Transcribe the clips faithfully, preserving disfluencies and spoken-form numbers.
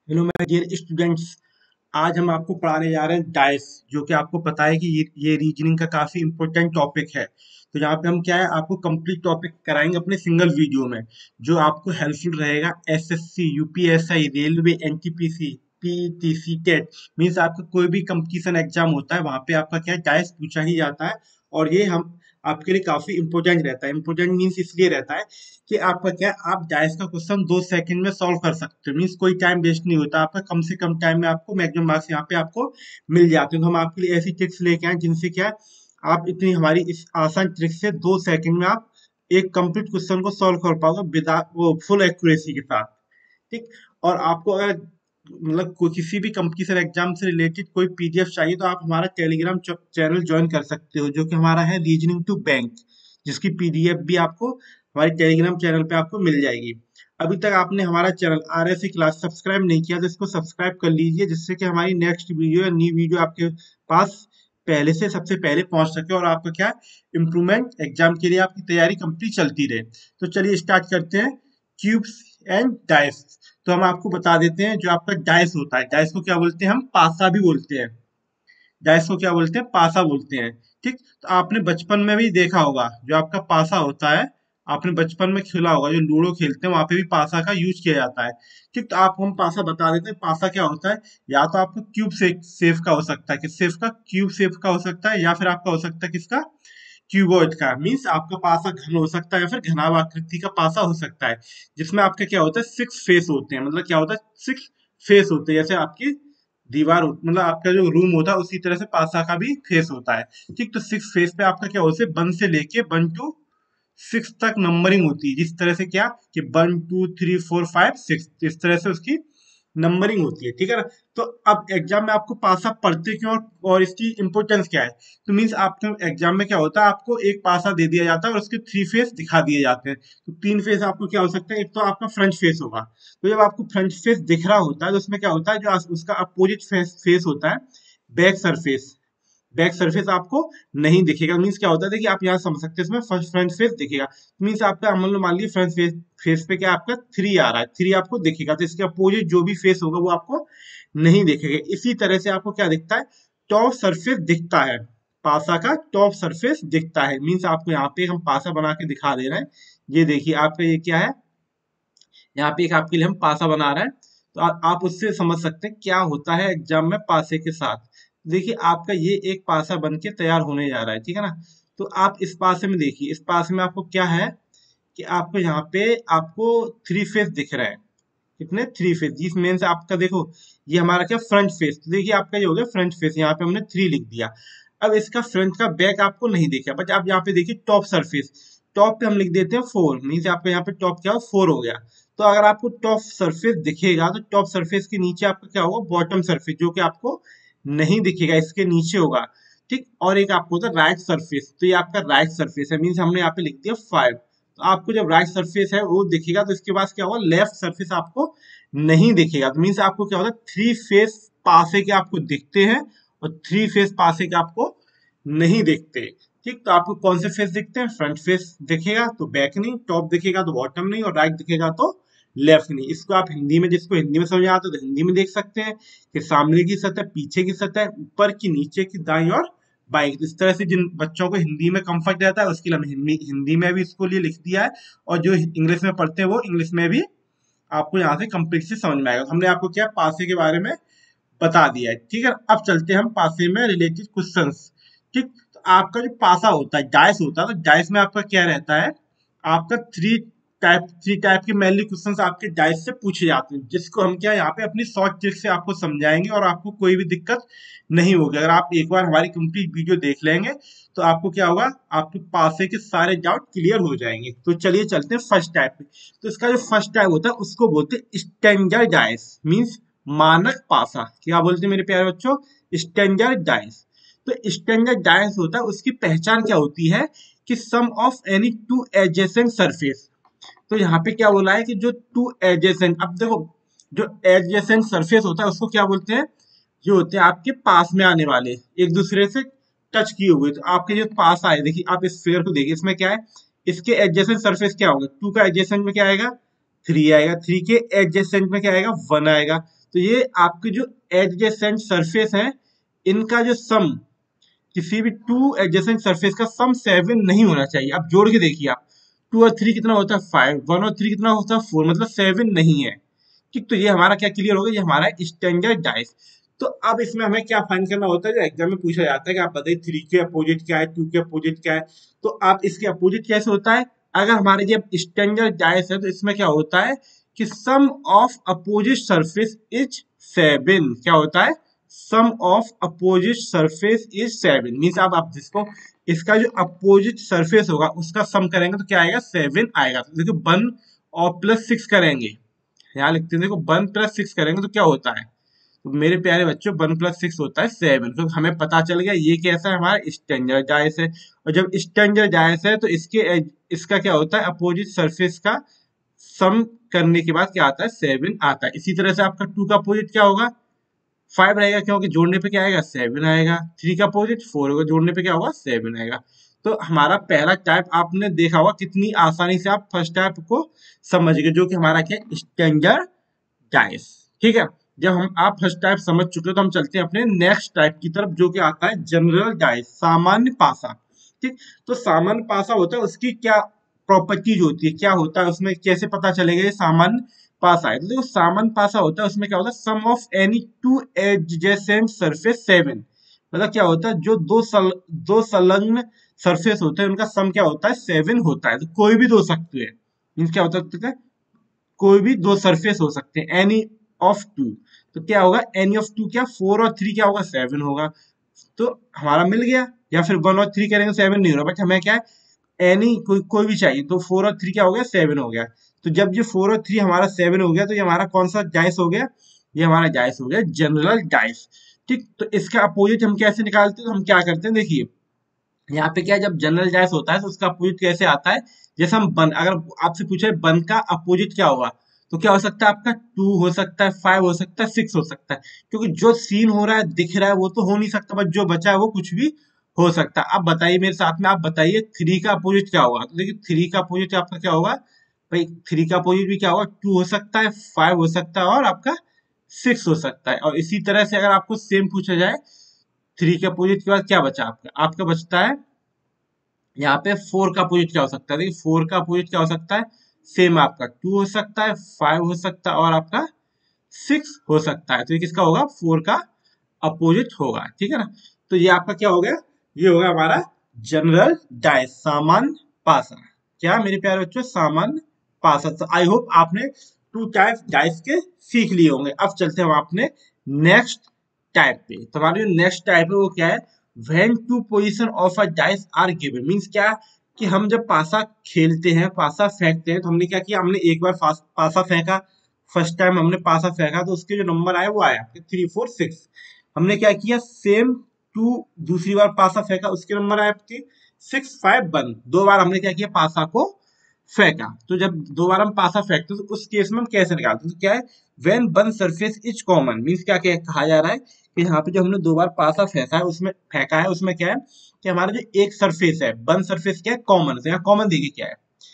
Hello my dear students. आज हम आपको पढ़ाने जा रहे हैं डाइस, जो कि आपको पता है कि ये ये रीजनिंग का काफी इंपॉर्टेंट टॉपिक है। तो यहाँ पे हम क्या है आपको कंप्लीट टॉपिक कराएंगे अपने सिंगल वीडियो में, जो आपको हेल्पफुल रहेगा SSC, UPSI, railway, NTPC, PET, TET. Means आपका कोई भी कंपटीशन एग्जाम होता है वहां पे आपका क्या है डाइस पूछा ही जाता है। और ये हम आपके लिए काफी इंपॉर्टेंट रहता है। इंपॉर्टेंट मीन्स इसलिए रहता है कि आपका क्या है, आप डाइस का क्वेश्चन दो सेकंड में सॉल्व कर सकते हो। मीन्स कोई टाइम वेस्ट नहीं होता आपका, कम से कम टाइम में आपको मैक्सिमम मार्क्स यहाँ पे आपको मिल जाते हैं। तो हम आपके लिए ऐसी ट्रिक्स लेके आए जिनसे क्या है आप इतनी हमारी इस आसान ट्रिक से दो सेकंड में आप एक कंप्लीट क्वेश्चन को सॉल्व कर पाओगे विदा वो फुल एक्यूरेसी के साथ। ठीक। और आपको अगर मतलब कोई किसी भी कंपटीशन एग्जाम से रिलेटेड कोई पीडीएफ चाहिए तो आप हमारा टेलीग्राम चैनल ज्वाइन कर सकते हो, जो कि हमारा है रीजनिंग टू बैंक, जिसकी पीडीएफ भी आपको हमारे टेलीग्राम चैनल पे आपको मिल जाएगी। अभी तक आपने हमारा channel R S C class subscribe नहीं किया तो इसको सब्सक्राइब कर लीजिए, जिससे कि हमारी नेक्स्ट वीडियो या न्यू वीडियो आपके पास पहले से सबसे पहले पहुंच सके और आपका क्या इम्प्रूवमेंट एग्जाम के लिए आपकी तैयारी कंप्लीट चलती रहे। तो चलिए स्टार्ट करते हैं। Cubes and dice. तो हम आपको बता देते हैं, जो आपका डाइस होता है, डाइस को क्या बोलते हैं, हम पासा भी बोलते हैं। डाइस को क्या बोलते हैं, पासा बोलते हैं। ठीक। तो आपने बचपन में भी देखा होगा जो आपका पासा होता है, आपने बचपन में खेला होगा, जो लूडो खेलते हैं वहां पे भी पासा का यूज किया जाता है। ठीक। तो आपको हम पासा बता देते हैं। पासा क्या होता है, या तो आपको क्यूब शेप का हो सकता है, किस शेप का, क्यूब शेप का हो सकता है, या फिर आपका हो सकता है किसका, क्यूबॉइड का। मीन्स आपका पासा घन हो सकता है या फिर घनाभ आकृति का पासा हो सकता है, जिसमें आपका क्या होता है सिक्स फेस होते हैं। मतलब क्या होता है, सिक्स फेस होते हैं, जैसे आपकी दीवार हो- मतलब आपका जो रूम होता है उसी तरह से पासा का भी फेस होता है। ठीक। तो सिक्स फेस पे आपका क्या होता है, वन से लेके वन टू सिक्स तक नंबरिंग होती है। जिस तरह से क्या कि one two three four five six, इस तरह से उसकी नंबरिंग होती है। ठीक है ना। तो अब एग्जाम में आपको पासा पढ़ते क्यों और, और इसकी इंपॉर्टेंस क्या है। तो मीन्स आपके एग्जाम में क्या होता है, आपको एक पासा दे दिया जाता है और उसके थ्री फेस दिखा दिए जाते हैं। तो तीन फेस आपको क्या हो सकता है, एक तो आपका फ्रंट फेस होगा। तो जब आपको फ्रंट फेस दिख रहा होता है तो उसमें क्या होता है, जो आस- उसका अपोजिट फेस फेस होता है, बैक सरफेस। बैक सरफेस आपको नहीं दिखेगा। मीन्स क्या होता है, देखिए आप यहाँ समझ सकते हैं, इसमें फ्रंट फेस दिखेगा। मीन्स आपका मान लो मान लीजिए फ्रंट फेस फेस पे क्या आपका थ्री आ रहा है, थ्री आपको दिखेगा, तो इसके अपोजिट जो भी फेस होगा वो आपको नहीं दिखेगा। इसी तरह से आपको क्या दिखता है, टॉप सरफेस दिखता है, पासा का टॉप सरफेस दिखता है। मीन्स आपको यहाँ पे हम पासा बना के दिखा दे रहे हैं। ये देखिए आपका ये क्या है, यहाँ पे एक आपके लिए हम पासा बना रहे हैं। तो आ, आप उससे समझ सकते हैं क्या होता है एग्जाम में पासे के साथ। देखिए आपका ये एक पासा बन के तैयार होने जा रहा है, ठीक है ना। तो आप इस पासे में देखिए, इस पासे में आपको क्या है कि आपको यहाँ पे आपको थ्री फेस दिख रहे हैं। कितने, थ्री फेस। जिस मेन से आपका देखो, ये हमारा क्या फ्रंट फेस, तो देखिए आपका ये हो गया फ्रंट फेस, यहाँ पे हमने थ्री लिख दिया। अब इसका फ्रंट का बैक आपको नहीं दिखा, बट आप यहाँ पे देखिए टॉप सरफेस, टॉप पे हम लिख देते हैं फोर। मीन्स आपका यहाँ पे टॉप क्या हो, फोर हो गया। तो अगर आपको टॉप सरफेस दिखेगा तो टॉप सरफेस के नीचे आपका क्या होगा, बॉटम सरफेस, जो कि आपको नहीं दिखेगा, इसके नीचे होगा। ठीक। और एक आपको होता है राइट सरफेस, तो ये आपका राइट सरफेस है। मीन्स हमने यहाँ पे लिख दिया फाइव। तो आपको जब राइट सरफेस है वो दिखेगा, तो इसके बाद क्या होगा, लेफ्ट सरफेस आपको नहीं दिखेगा। तो मीन्स आपको क्या होता है, थ्री फेस पासे के आपको दिखते हैं और थ्री फेस पासे के आपको नहीं दिखते। ठीक। तो आपको कौन से फेस दिखते हैं, फ्रंट फेस दिखेगा तो बैक नहीं, टॉप दिखेगा तो बॉटम नहीं, और राइट दिखेगा तो लेफ्ट नहीं। इसको आप हिंदी में, जिसको हिंदी में समझ आता है तो हिंदी में देख सकते हैं कि सामने की सतह, पीछे की सतह, ऊपर की, नीचे की, दाईं और बाइक। इस तरह से जिन बच्चों को हिंदी में कंफर्ट रहता है उसके लिए हमने हिंदी हिंदी में भी इसको लिए लिख दिया है, और जो इंग्लिश में पढ़ते हैं वो इंग्लिश में भी आपको यहाँ से कंप्लीट से समझ में आएगा। तो हमने आपको क्या पासे के बारे में बता दिया है। ठीक है। अब चलते हैं हम पासे में रिलेटेड क्वेश्चंस। ठीक। तो आपका जो पासा होता है, डाइस होता है, तो डाइस में आपका क्या रहता है, आपका थ्री टाइप थ्री टाइप के मेनली क्वेश्चंस आपके डाइस से पूछे जाते हैं, जिसको हम क्या यहाँ पे अपनी शॉर्ट ट्रिक से आपको समझाएंगे और आपको कोई भी दिक्कत नहीं होगी। अगर आप एक बार हमारी कंप्लीट वीडियो देख लेंगे तो आपको क्या होगा, आपके पासे के सारे डाउट क्लियर हो जाएंगे। तो चलिए चलते हैं फर्स्ट टाइप पे। तो इसका जो फर्स्ट टाइप होता है उसको बोलते हैं स्टैंडर्ड डाइस, मीन्स मानक पासा। क्या बोलते हैं मेरे प्यारे बच्चों, स्टैंडर्ड डाइस। तो स्टैंडर्ड डाइस होता है, उसकी पहचान क्या होती है कि sum of any two adjacent surface. तो यहाँ पे क्या बोला है कि जो टू एडजेसेंट, अब देखो जो एडजेसेंट सरफेस होता है उसको क्या बोलते हैं, जो होते हैं आपके पास में आने वाले, एक दूसरे से टच किए हुए। तो आपके जो पास आए, देखिए आप इस फिगर को देखिए, इसमें क्या है, इसके एडजेसेंट सरफेस क्या होगा, टू का एडजेसेंट में क्या आएगा, थ्री आएगा, थ्री के एडजेसेंट में क्या आएगा, वन आएगा। तो ये आपके जो एडजेसेंट सरफेस है इनका जो सम, किसी भी टू एडजेसेंट सरफेस का सम सेवन नहीं होना चाहिए। आप जोड़ के देखिए, आप टू और थ्री कितना होता है फाइव, वन और थ्री कितना होता है फोर, मतलब सेवन नहीं है। ठीक, तो ये हमारा क्या क्लियर होगा, ये हमारा स्टैंडर्डाइज। तो अब इसमें हमें क्या फाइंड करना होता है, जो एग्जाम में पूछा जाता है कि आप बताइए थ्री के अपोजिट क्या है, टू के अपोजिट क्या है। तो आप इसके अपोजिट कैसे होता है, अगर हमारे जब स्टैंडर्डाइज है तो इसमें क्या होता है कि sum of opposite surface is seven. क्या होता है, sum of opposite surface is seven. Means आप, आप जिसको इसका जो अपोजिट सरफेस होगा उसका सम करेंगे तो क्या आएगा, सेवन आएगा। तो देखो वन और प्लस सिक्स करेंगे, यहाँ लिखते हैं देखो वन प्लस सिक्स करेंगे तो क्या होता है, तो मेरे प्यारे बच्चों वन प्लस सिक्स होता है सेवन। तो हमें पता चल गया ये कैसा है, हमारा स्टैंडर्डाइज है। और जब स्टैंडर्डाइज है तो इसके इसका क्या होता है, अपोजिट सरफेस का सम करने के बाद क्या आता है, सेवन आता है। इसी तरह से आपका टू का अपोजिट क्या होगा, फाइव रहेगा, क्योंकि जोड़ने पे क्या आएगा, सेवन आएगा। थ्री का अपोजिट फोर होगा, जोड़ने पे क्या होगा, सेवन आएगा। तो हमारा पहला टाइप आपने देखा होगा, कितनी आसानी से आप फर्स्ट टाइप को समझ गए, जो कि हमारा क्या, स्टैंडर्डाइज। ठीक है, जब हम आप फर्स्ट टाइप समझ चुके हो तो हम चलते हैं अपने नेक्स्ट टाइप की तरफ, जो कि आता है जनरल डाइज, सामान्य पासा। ठीक, तो सामान्य पासा होता है, उसकी क्या प्रॉपर्टीज होती है, क्या होता है उसमें, कैसे पता चलेगा ये सामान्य पासा है। तो देखो सामान्य पासा होता है, उसमें क्या होता है, sum of any two adjacent surface seven. मतलब क्या होता है, जो दो सल, दो संलग्न सरफेस होते हैं उनका सम क्या होता है, सेवन होता है। तो कोई भी दो सकते हैं, मीन्स क्या होता है, कोई भी दो सरफेस हो सकते हैं, एनी ऑफ टू। तो क्या होगा, एनी ऑफ टू क्या, फोर और थ्री क्या होगा, सेवन होगा। तो हमारा मिल गया। या फिर वन और थ्री करेंगे सेवन नहीं हो रहा, बट हमें क्या है, एनी कोई कोई भी चाहिए, तो फोर और थ्री क्या हो गया, सेवन हो गया। तो जब ये फोर और थ्री हमारा सेवन हो गया तो ये हमारा कौन सा डाइस हो गया, ये हमारा डाइस हो गया जनरल डाइस। ठीक, तो इसका अपोजिट हम कैसे निकालते हैं, तो हम क्या करते हैं, देखिए यहाँ पे क्या है, जब जनरल डाइस होता है तो उसका अपोजिट कैसे आता है, जैसे हम वन, अगर आपसे पूछे वन का अपोजिट क्या होगा, तो क्या हो सकता है आपका, टू हो सकता है, फाइव हो सकता है, सिक्स हो सकता है। क्योंकि जो सीन हो रहा है, दिख रहा है, वो तो हो नहीं सकता, बट जो बचा है वो कुछ भी हो सकता है। अब बताइए मेरे साथ में, आप बताइए थ्री का अपोजिट क्या होगा। तो देखिए थ्री का अपोजिट आपका क्या होगा भाई, थ्री का अपोजिट भी क्या होगा, टू हो सकता है, फाइव हो सकता है और आपका सिक्स हो सकता है। और इसी तरह से अगर आपको सेम पूछा जाए, थ्री के अपोजिट के बाद क्या बचा आपका, आपका बचता है यहाँ पे फोर का अपोजिट क्या हो सकता है। देखिए फोर का अपोजिट क्या हो सकता है, सेम आपका टू हो सकता है, फाइव हो सकता है और आपका सिक्स हो सकता है। तो ये किसका होगा, फोर का अपोजिट होगा। ठीक है ना, तो ये आपका क्या हो गया, ये होगा हमारा जनरल डाइस, सामान्य पासा। क्या मेरे प्यारे बच्चों, सामान्य पासा। तो आई होप आपने टू टाइप डाइस के सीख लिए होंगे। अब चलते हैं हम अपने नेक्स्ट टाइप पे। तो हमारी जो नेक्स्ट टाइप है वो क्या है, when two position of a dice are given। Means क्या, कि हम जब पासा खेलते हैं, पासा फेंकते हैं, तो हमने क्या किया, हमने एक बार पासा फेंका, फर्स्ट टाइम हमने पासा फेंका तो उसके जो नंबर आए वो आया थ्री फोर सिक्स। हमने क्या किया, सेम टू दूसरी बार पासा फेंका, उसके नंबर आए आपके सिक्स फाइव वन। दो बार हमने क्या किया, पासा को फेंका। तो जब दो बार हम पासा फेंकते हैं तो उस केस में हम कैसे निकालते हैं, तो क्या है, when one surface is common. Means क्या कहा जा रहा है कि यहाँ पे जो हमने दो बार पासा फेंका है, उसमें फेंका है उसमें क्या है कि हमारा जो एक सरफेस है, वन सरफेस क्या है, कॉमन। तो यहाँ कॉमन देखिए क्या है,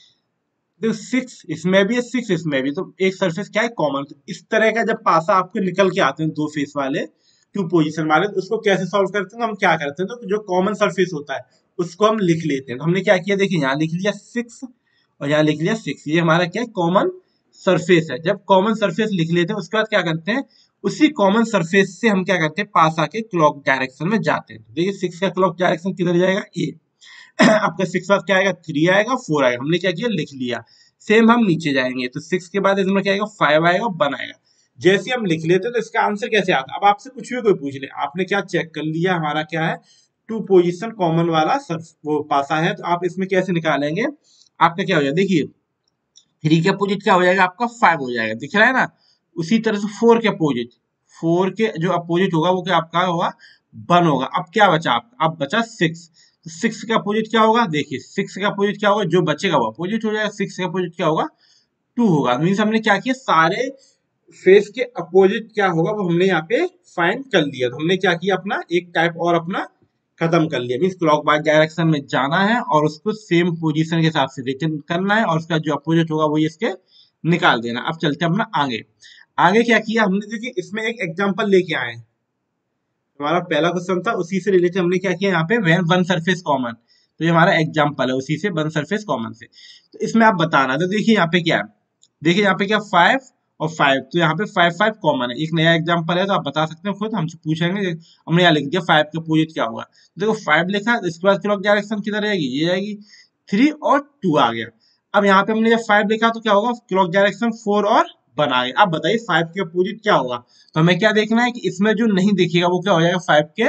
तो सिक्स इसमें भी है, सिक्स इसमें भी, तो एक सरफेस क्या है, कॉमन। तो इस तरह का जब पासा आपके निकल के आते हैं दो फेस वाले, टू पोजीशन वाले, तो उसको कैसे सॉल्व करते हैं, तो हम क्या करते हैं, तो जो कॉमन सरफेस होता है उसको हम लिख लेते हैं। तो हमने क्या किया, देखिए यहाँ लिख लिया सिक्स और यहाँ लिख लिया सिक्स, ये हमारा क्या है, कॉमन सरफेस है। जब कॉमन सरफेस लिख लेते हैं उसके बाद क्या करते हैं, उसी कॉमन सरफेस से हम क्या करते हैं, पासा के क्लॉक डायरेक्शन में जाते हैं। तो देखिए सिक्स का क्लॉक डायरेक्शन किधर जाएगा, ये आपका सिक्स बाद क्या आएगा, थ्री आएगा, फोर आएगा, हमने क्या किया, लिख लिया। सेम हम नीचे जाएंगे तो सिक्स के बाद इसमें क्या आएगा, फाइव आएगा, वन आएगा। जैसे हम लिख लेते हैं तो इसका आंसर कैसे आता है। अब आपसे कुछ भी कोई पूछ ले, आपने क्या चेक कर लिया, हमारा क्या है, टू पोजीशन कॉमन वाला सर्फ वो पासा है, तो आप इसमें कैसे निकालेंगे, आपका क्या हो जाएगा, देखिए थ्री के अपोजिट क्या हो जाएगा, आपका फाइव हो जाएगा, दिख रहा है ना। उसी तरह से फोर के अपोजिट, फोर के जो अपोजिट होगा वो क्या आपका होगा, वन होगा। अब क्या बचा आपका, अब बचा सिक्स। तो सिक्स का अपोजिट क्या होगा, देखिए सिक्स का अपोजिट क्या होगा, जो बचेगा वो अपोजिट हो जाएगा। सिक्स का अपोजिट क्या होगा, टू होगा। मीन्स हमने क्या किया, सारे फेस के अपोजिट क्या होगा वो हमने यहाँ पे फाइंड कर लिया। तो हमने क्या किया, अपना एक टाइप और अपना खत्म कर लिया। मीन्स क्लॉकवाइज डायरेक्शन में जाना है और उसको सेम पोजीशन के हिसाब से रिटर्न करना है, और उसका जो अपोजिट होगा वो इसके निकाल देना। अब चलते हैं अपना आगे। आगे क्या किया हमने, देखिए इसमें एक एग्जांपल लेके आए हैं। हमारा पहला क्वेश्चन था, उसी से रिलेटेड हमने क्या किया यहाँ पे, वेन वन सरफेस कॉमन। तो ये हमारा एग्जांपल है उसी से, वन सरफेस कॉमन से। तो इसमें आप बताना, तो देखिए यहाँ पे क्या है, देखिए यहाँ पे क्या फाइव और फाइव, तो यहाँ पे फाइव फाइव कॉमन है। एक नया एग्जांपल है तो आप बता सकते हो खुद, हमसे पूछेंगे। हमने यहाँ लिख दिया फाइव का अपोजिट क्या होगा, तो देखो फाइव लिखा, इसके बाद क्लॉक डायरेक्शन किधर रहेगी, ये जाएगी, थ्री और टू आ गया। अब यहाँ पे हमने जब फाइव लिखा तो क्या होगा, क्लॉक डायरेक्शन फोर और वन आ गया। अब बताइए फाइव के अपोजिट क्या होगा, तो हमें क्या देखना है कि इसमें जो नहीं दिखेगा वो क्या हो जाएगा, फाइव के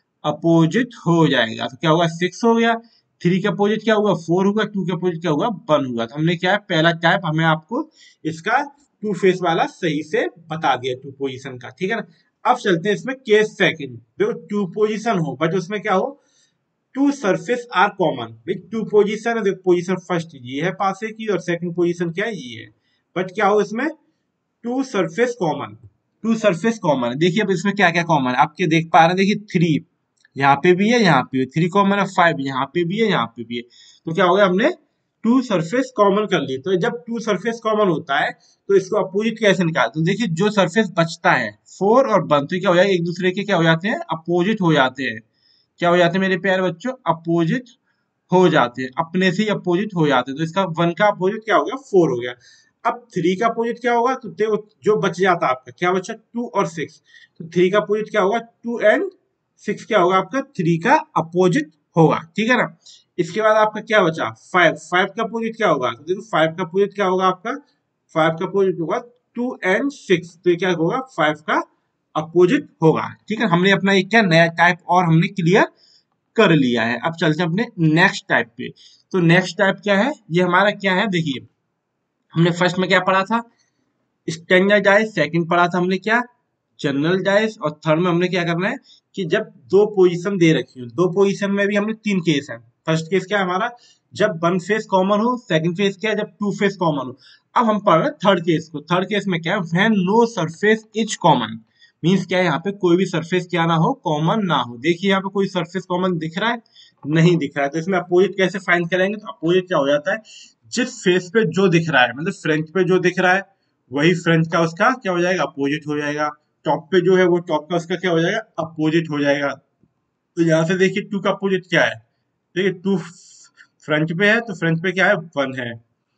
अपोजिट हो जाएगा। तो क्या होगा, सिक्स हो गया। थ्री के अपोजिट क्या होगा, फोर होगा। टू के अपोजिट क्या होगा, वन होगा। तो हमने क्या है, पहला टाइप हमें आपको इसका टू फेस वाला सही से बता दिया, टू पोजीशन का, ठीक है ना। अब चलते हैं इसमें केस सेकंड। देखो टू पोजीशन हो बट उसमें क्या हो, टू सरफेस आर कॉमन। भाई टू पोजीशन है, देखो पोजीशन फर्स्ट ये है पासे की और सेकंड पोजीशन क्या है, ये है। बट क्या हो इसमें, two surface common, two surface common है। देखिए अब इसमें क्या क्या कॉमन है, आपके देख पा रहे हैं, देखिए थ्री यहाँ पे भी है, यहाँ पे भी थ्री कॉमन है, फाइव यहाँ पे भी है, यहाँ पे भी है। तो क्या हो गया, हमने टू सरफेस कॉमन कर ली। तो जब टू सरफेस कॉमन होता है तो इसको अपोजिट कैसे निकालते हैं, तो देखिए जो सरफेस बचता है फोर और वन, तो क्या हो जाएगा, एक दूसरे के क्या हो जाते हैं, अपोजिट हो जाते हैं। क्या हो जाते हैं मेरे प्यारे बच्चों, अपोजिट हो जाते हैं, अपने से ही अपोजिट हो जाते हैं। तो इसका वन का अपोजिट क्या हो गया, फोर हो गया। अब थ्री का अपोजिट क्या होगा, तो देखो जो बच जाता आपका क्या बचा, टू और सिक्स। तो थ्री का अपोजिट क्या होगा, टू एंड सिक्स क्या होगा आपका, थ्री का अपोजिट होगा, ठीक है ना। इसके बाद आपका क्या बचा, फाइव, फाइव का अपोजिट क्या होगा, तो देखो फाइव का अपोजिट क्या होगा आपका, फाइव का अपोजिट होगा टू एंड सिक्स। तो ये क्या होगा, फाइव का अपोजिट होगा, ठीक है। हमने अपना एक क्या नया टाइप और हमने क्लियर कर लिया है। अब चलते हैं अपने नेक्स्ट टाइप पे। तो नेक्स्ट टाइप क्या है, ये हमारा क्या है, देखिए हमने फर्स्ट में क्या पढ़ा था, स्टैंडर्डाइज। सेकंड पढ़ा था हमने क्या, जनरल डाइस। और थर्ड में हमने क्या करना है कि जब दो पोजीशन दे रखी हो, दो पोजीशन में भी हमने तीन केस है। फर्स्ट केस क्या है हमारा, जब वन फेस कॉमन हो। सेकंड केस क्या है, जब टू फेस कॉमन हो। अब हम पढ़ रहे हैं थर्ड केस को। थर्ड केस में क्या है, when no surface is common. Means क्या है, यहाँ पे कोई भी सरफेस क्या ना हो, कॉमन ना हो। देखिए यहाँ पे कोई सरफेस कॉमन दिख रहा है, नहीं दिख रहा है। तो इसमें अपोजिट कैसे फाइंड करेंगे, तो अपोजिट क्या हो जाता है, जिस फेस पे जो दिख रहा है, मतलब फ्रंट पे जो दिख रहा है वही फ्रंट का उसका क्या हो जाएगा, अपोजिट हो जाएगा। टॉप पे जो है वो टॉप का उसका क्या हो जाएगा, अपोजिट हो जाएगा। तो यहाँ से देखिए टू का अपोजिट क्या है, देखिए टू फ्रंट पे है तो फ्रंट पे क्या है, वन है।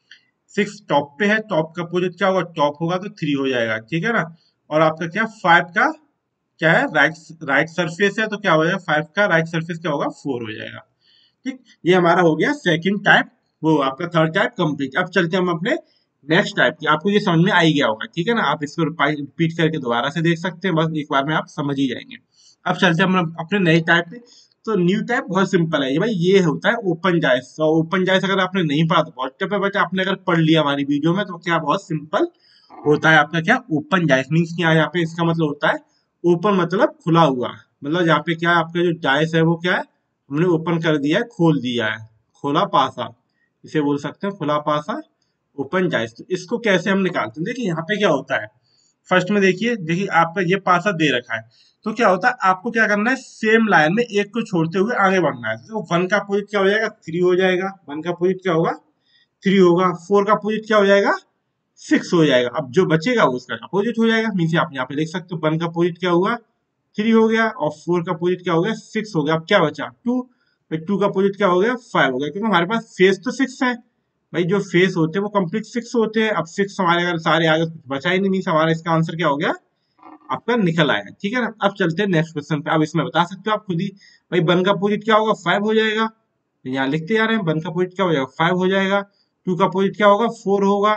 सिक्स टॉप पे है, टॉप का अपोजिट क्या होगा, टॉप होगा तो थ्री हो जाएगा, ठीक है ना। और आपका क्या, फाइव का क्या है, राइट राइट सरफेस है तो क्या हो जाएगा, फाइव का राइट सरफेस क्या होगा, फोर हो जाएगा। ठीक, ये हमारा हो गया सेकंड टाइप, वो आपका थर्ड टाइप कंप्लीट। अब चलते हैं हम अपने नेक्स्ट टाइप की। आपको ये समझ में आ ही गया होगा, ठीक है ना। आप इसको रिपीट करके दोबारा से देख सकते हैं, बस एक बार में आप समझ ही जाएंगे। अब चलते हैं हम अपने नए टाइप पे। तो न्यू टाइप बहुत सिंपल है ये भाई, ये होता है ओपन जाइस। तो ओपन जाइस अगर आपने नहीं पढ़ा तो बहुत टफ है, बट आपने अगर पढ़ लिया हमारी वीडियो में तो क्या बहुत सिंपल होता है आपका क्या, ओपन जाइस। मीन्स क्या है यहाँ पे, इसका मतलब होता है ओपन मतलब खुला हुआ। मतलब यहाँ पे क्या है, आपका जो जाइस है वो क्या है, हमने ओपन कर दिया है, खोल दिया है, खोला पासा, इसे बोल सकते हैं खुला पासा, ओपन जाइस। तो इसको कैसे हम निकालते हैं, देखिए यहाँ पे क्या होता है, फर्स्ट में देखिए, देखिए आपका ये पासा दे रखा है। तो क्या होता है, आपको क्या करना है, सेम लाइन में एक को छोड़ते हुए आगे बढ़ना है। तो वन का अपोजिट क्या हो जाएगा, थ्री हो जाएगा। वन का अपोजिट क्या होगा, थ्री होगा। फोर का अपोजिट क्या हो जाएगा, सिक्स हो जाएगा। अब जो बचेगा वो उसका अपोजिट हो जाएगा। मीन्स आप यहाँ पे देख सकते हो, वन का अपोजिट क्या हुआ, थ्री हो गया, और फोर का अपोजिट क्या हो गया, सिक्स हो गया। अब क्या बचा, टू। टू का अपोजिट क्या हो गया, फाइव हो गया, क्योंकि हमारे पास फेस तो सिक्स है भाई। जो फेस होते हैं वो कंप्लीट सिक्स होते हैं। अब सिक्स हमारे अगर सारे आगे कुछ बचा ही नहीं, मीन्स हमारा इसका आंसर क्या हो गया, आपका निकल आया, ठीक है ना। अब चलते हैं नेक्स्ट क्वेश्चन पे। अब इसमें बता सकते हो आप खुद ही भाई, वन का अपोजिट क्या होगा, फाइव हो जाएगा। तो यहाँ लिखते जा रहे हैं, वन का अपोजिट क्या हो जाएगा, फाइव हो जाएगा। टू का अपोजिट क्या होगा, फोर होगा।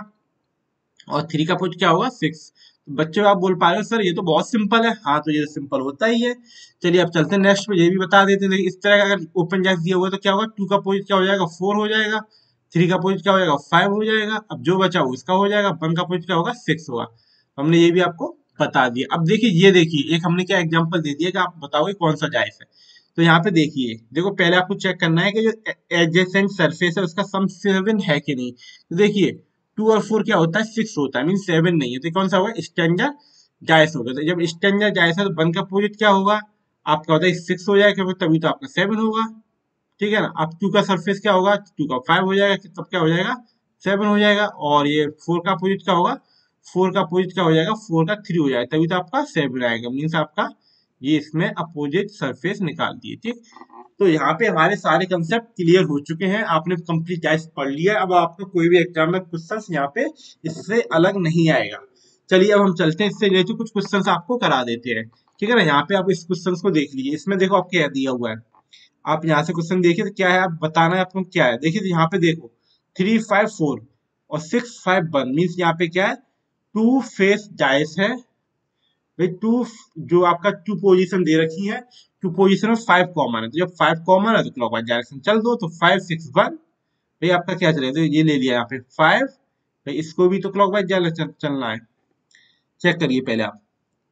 और थ्री का अपोजिट क्या होगा, सिक्स। तो बच्चों आप बोल पा रहे हो सर ये तो बहुत सिंपल है। हाँ तो ये सिंपल होता ही है। चलिए अब चलते हैं नेक्स्ट पे, ये भी बता देते हैं। देखिए इस तरह का अगर ओपन जैस दिया हुआ है तो क्या होगा, टू का अपोजिट क्या हो जाएगा, फोर हो जाएगा। थ्री का अपोजिट क्या हो जाएगा, फाइव हो जाएगा। अब जो बचा वो इसका हो जाएगा। वन का अपोजिट क्या होगा, सिक्स होगा। तो हमने ये भी आपको बता दिया। अब देखिए ये देखिए, एक हमने क्या एग्जाम्पल दे दिया कि आप बताओगे कौन सा जायस है। तो यहाँ पे देखिए, देखो पहले आपको चेक करना है कि जो एडजेसेंट सरफेस है उसका सम सेवन है कि नहीं। तो देखिए टू और फोर क्या होता है, सिक्स होता है, मीन सेवन नहीं है। तो कौन सा होगा, स्टैंडर्ड जायस होगा। तो जब स्टैंडर्ड जायस है तो वन का अपोजिट क्या होगा, आपका होता है सिक्स हो जाएगा, क्योंकि तभी तो आपका सेवन होगा, ठीक है ना। अब टू का सरफेस क्या होगा, टू का फाइव हो जाएगा, तब क्या हो जाएगा, सेवन हो जाएगा। और ये फोर का अपोजिट क्या होगा, फोर का अपोजिट क्या हो जाएगा, फोर का थ्री हो जाएगा, तभी तो आपका सेवन आएगा। मीन्स आपका ये इसमें अपोजिट सरफेस निकाल दिए। ठीक, तो यहाँ पे हमारे सारे कंसेप्ट क्लियर हो चुके हैं, आपने कंप्लीट टाइप्स पढ़ लिया। अब आपको कोई भी एग्जाम में क्वेश्चन यहाँ पे इससे अलग नहीं आएगा। चलिए अब हम चलते हैं, इससे रिलेटेड कुछ क्वेश्चंस आपको करा देते हैं। ठीक है ना, यहाँ पे आप इस क्वेश्चन को देख लीजिए। इसमें देखो आपको क्या दिया हुआ है, आप यहाँ से क्वेश्चन देखिए तो क्या है, आप बताना है आपको क्या है। देखिए यहाँ पे देखो थ्री फाइव फोर और सिक्स फाइव वन, मीन्स यहाँ पे क्या है, टू फेस डाइस है भाई। टू जो आपका टू पोजीशन दे रखी है, टू पोजीशन में फाइव कॉमन है, तो जब फाइव कॉमन है तो क्लॉकवाइज डायरेक्शन चल दो। तो फाइव सिक्स वन भाई आपका क्या चलेगा, तो ये ले लिया यहाँ पे फाइव भाई, इसको भी तो क्लॉकवाइज डायरेक्शन चलना है। चेक करिए पहले आप,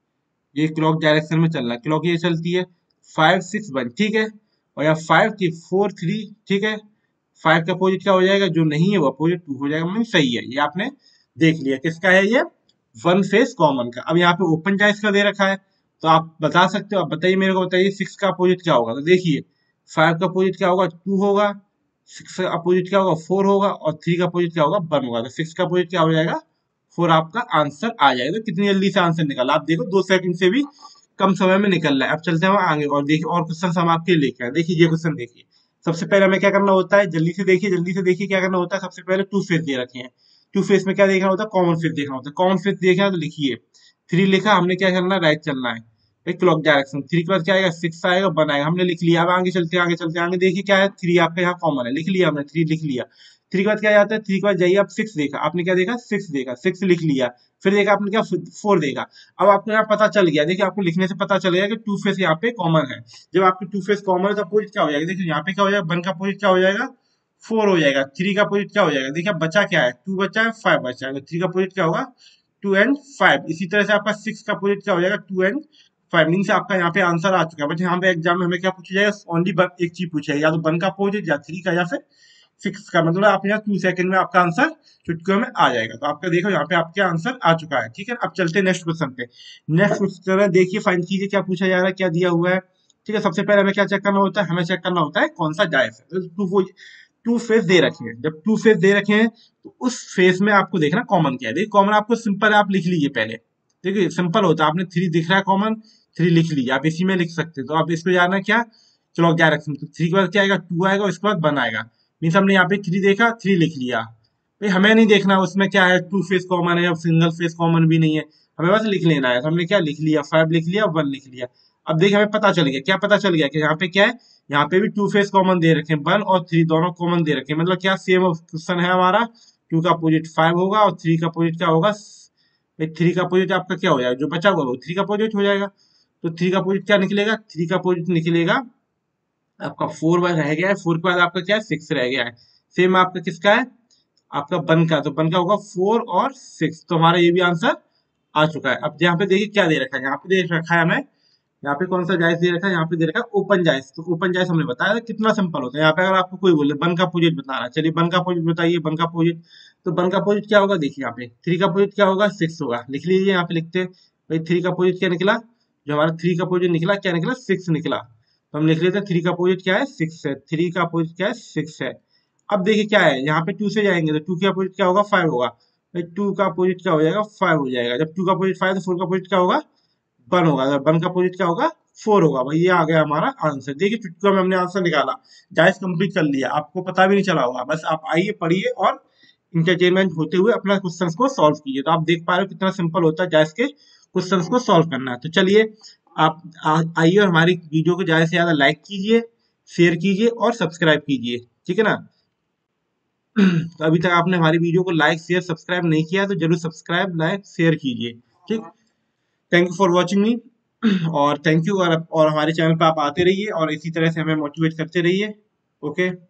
ये क्लॉक डायरेक्शन में चलना है, क्लॉक ये चलती है फाइव सिक्स वन, ठीक है। और यहाँ फाइव की फोर थ्री, ठीक है। फाइव का अपोजिट क्या हो जाएगा, जो नहीं है वो अपोजिट टू हो जाएगा, मतलब सही है। ये आपने देख लिया किसका है, ये वन फेस कॉमन का। अब यहाँ पे ओपन चॉइस का दे रखा है, तो आप बता सकते हो। आप बताइए मेरे को, बताइए सिक्स का अपोजिट क्या होगा। तो देखिए फाइव का अपोजिट क्या होगा, टू होगा। सिक्स का अपोजिट क्या होगा, फोर होगा। और थ्री का अपोजिट क्या होगा, वन होगा। तो सिक्स का अपोजिट क्या हो जाएगा, फोर आपका आंसर आ जाएगा। तो कितनी जल्दी से आंसर निकाला, आप देखो दो सेकंड से भी कम समय में निकल रहा है। अब चलते हैं आगे और देखिए और क्वेश्चन हम आपके लिए लेके आए। देखिए ये क्वेश्चन देखिए, सबसे पहले हमें क्या करना होता है, जल्दी से देखिए, जल्दी से देखिए क्या करना होता है। सबसे पहले टू फेस दे रखे हैं, टू फेस में क्या देखना होता है, कॉमन फेस देखना होता है। कॉमन फेस देखना है तो लिखिए थ्री लिखा, हमने क्या करना है, राइट चलना है भाई, क्लॉक डायरेक्शन। थ्री के बाद क्या आएगा, सिक्स आएगा, वन आएगा, हमने लिख लिया। अब आगे चलते हैं, आगे चलते हैं, आगे देखिए क्या है, थ्री आपका यहाँ कॉमन है, लिख लिया हमने, थ्री लिख लिया। थ्री के बाद क्या आता है, थ्री के बाद जाइए आप सिक्स देखा, आपने क्या देखा, सिक्स देखा, सिक्स लिख लिया। फिर देखा आपने क्या, फोर देखा। अब आपको यहाँ पता चल गया, देखिए आपको लिखने से पता चलेगा कि टू फेस यहाँ पे कॉमन है। जब आपके टू फेस कॉमन है तो अपोजिट क्या हो जाएगा, देखिए यहाँ पे क्या हो जाएगा, वन का अपोजिट क्या हो जाएगा, फोर हो जाएगा। थ्री का अपोजिट क्या हो जाएगा, देखिए बचा क्या है, टू बचा है, फाइव बचा है, तो थ्री का अपोजिट क्या होगा, टू एंड फाइव। इसी तरह से आपका सिक्स का अपोजिट क्या हो जाएगा, टू एंड फाइव। मीन से आपका यहाँ पे आंसर आ चुका है। बट यहाँ पे एग्जाम में हमें क्या पूछा जाएगा, ओनली एक चीज पूछेगा, या तो वन का अपोजिट, या थ्री का, या फिर सिक्स का। मतलब आप यहाँ टू सेकंड में आपका आंसर चुटकियों में आ जाएगा। तो आपका देखो यहाँ पे आपके आंसर आ चुका है। ठीक है, अब चलते हैं नेक्स्ट क्वेश्चन पे। नेक्स्ट क्वेश्चन है, देखिए फाइंड कीजिए क्या पूछा जा रहा है, क्या दिया हुआ है। ठीक है, सबसे पहले हमें क्या चेक करना होता है, हमें चेक करना होता है कौन सा जायज है। टू टू फेस दे रखे हैं, जब टू फेस दे रखे हैं तो उस फेस में आपको देखना कॉमन क्या है। देखिए कॉमन आपको सिंपल है, आप लिख लीजिए पहले। देखिए सिंपल होता है, आपने थ्री दिख रहा है कॉमन, थ्री लिख लीजिए, आप इसी में लिख सकते हैं। तो आप इसको जाना क्या, चलो डायरेक्शन, तो थ्री के बाद क्या आएगा, टू आएगा, उसके बाद वन आएगा। मीन्स हमने यहाँ पे थ्री देखा, थ्री लिख लिया भाई। हमें नहीं देखना उसमें क्या है, टू फेस कॉमन है या सिंगल फेस कॉमन भी नहीं है, हमें बस लिख लेना है। तो हमने क्या लिख लिया, फाइव लिख लिया, वन लिख लिया। अब देखिए हमें पता चल गया, क्या पता चल गया कि यहाँ पे क्या है, यहाँ पे भी टू फेस कॉमन दे रखे हैं, वन और थ्री दोनों कॉमन दे रखे हैं। मतलब क्या, सेम क्वेश्चन है हमारा। टू का अपोजिट फाइव होगा और थ्री का अपोजिट क्या होगा, थ्री का अपोजिट आपका क्या हो जाएगा, जो बचा हुआ वो थ्री का अपोजिट हो जाएगा। तो थ्री का अपोजिट क्या निकलेगा, थ्री का अपोजिट निकलेगा आपका फोर रह गया है, फोर के बाद आपका क्या है, सिक्स रह गया है। सेम आपका किसका है, आपका वन का, तो वन का होगा फोर और सिक्स। तो हमारा ये भी आंसर आ चुका है। अब यहाँ पे देखिए क्या दे रखा है, यहाँ पे दे रखा है हमें, यहाँ पे कौन सा जायज दे रखा है, यहाँ पे दे रखा है ओपन जायज। तो ओपन जायज हमने बताया था कितना सिंपल होता है। यहाँ पे अगर आपको कोई बोले वन का अपोजिट बताना, चलिए वन का अपोजिट बताइए, वन का अपोजिट। तो वन का अपोजिट क्या होगा, देखिए यहाँ पे थ्री का अपोजिट क्या होगा, सिक्स होगा, लिख लीजिए। यहाँ पे लिखते हैं भाई थ्री का अपोजिट क्या निकला, जो हमारा थ्री का अपोजिट निकला क्या निकला, सिक्स निकला। तो हम लिख लेते हैं थ्री का अपोजिट क्या है, सिक्स है, थ्री का अपोजिट क्या है, सिक्स है। अब देखिए क्या है, यहाँ पे टू से जाएंगे तो टू का अपोजिट क्या होगा, फाइव होगा भाई। टू का अपोजिट क्या हो जाएगा, फाइव हो जाएगा। जब टू का अपोजिट फाइव तो फोर का अपोजिट क्या होगा, वन होगा। वन का अपोजिट क्या होगा, फोर होगा भाई। ये आ गया हमारा आंसर। देखिए चुटकियों में हमने आंसर निकाला, जायज कंप्लीट कर लिया, आपको पता भी नहीं चला होगा। बस आप आइए, पढ़िए और इंटरटेनमेंट होते हुए अपना क्वेश्चंस को सॉल्व कीजिए। तो आप देख पा रहे हो कितना सिंपल होता है जायज के क्वेश्चंस को सॉल्व करना है। तो चलिए आप आ- आइए और हमारी वीडियो को ज्यादा से ज्यादा लाइक कीजिए, शेयर कीजिए और सब्सक्राइब कीजिए। ठीक है ना। तो अभी तक आपने हमारी वीडियो को लाइक शेयर सब्सक्राइब नहीं किया तो जरूर सब्सक्राइब लाइक शेयर कीजिए। ठीक, thank you for watching me. और थैंक यू, और, और हमारे चैनल पे आप आते रहिए और इसी तरह से हमें मोटिवेट करते रहिए। ओके।